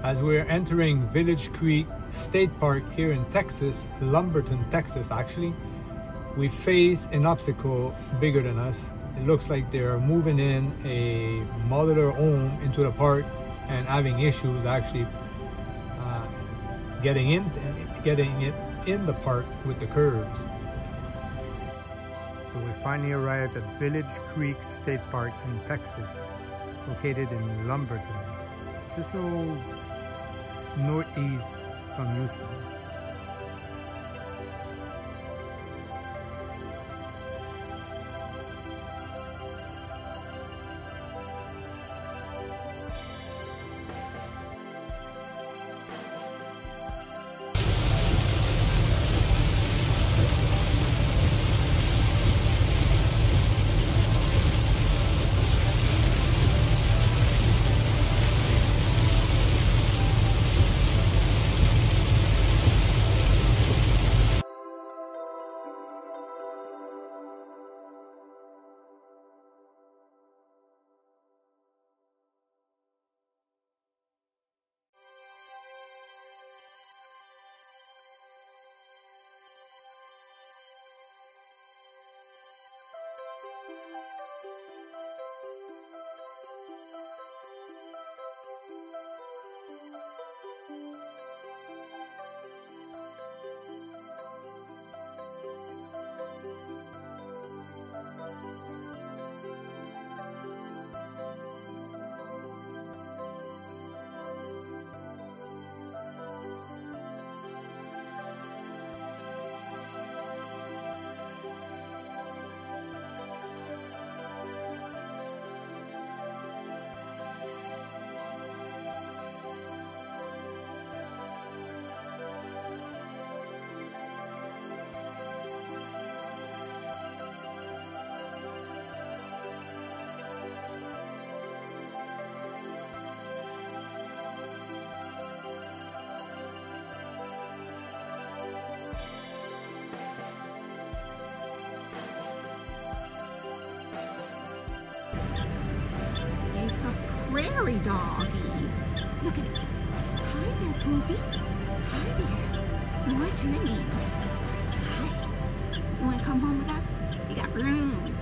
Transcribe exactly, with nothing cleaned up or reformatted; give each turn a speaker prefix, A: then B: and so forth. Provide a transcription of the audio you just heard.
A: As we're entering Village Creek State Park here in Texas, Lumberton, Texas actually, we face an obstacle bigger than us. It looks like they're moving in a modular home into the park and having issues actually uh, getting in, getting it in the park with the curbs. So we finally arrived at Village Creek State Park in Texas, located in Lumberton, just a little northeast from Houston.
B: It's a prairie doggy. Look at it. Hi there, Poopy. Hi there. What's your name? Hi. You want to come home with us? You got room.